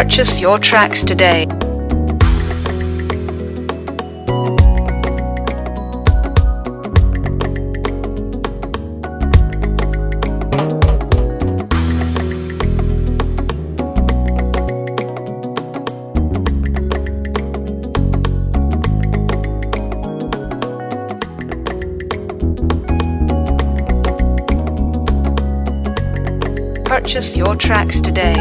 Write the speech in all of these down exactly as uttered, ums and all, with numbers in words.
Purchase your tracks today. Purchase your tracks today.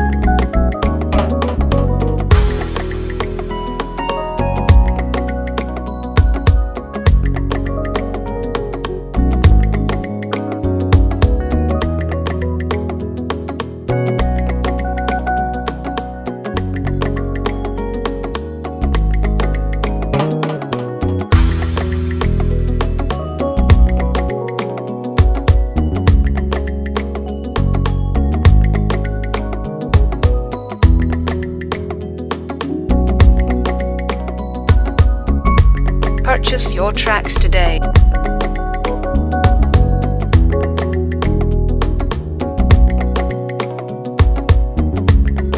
Purchase your tracks today.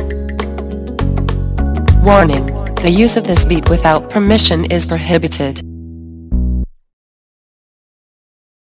Warning: the use of this beat without permission is prohibited.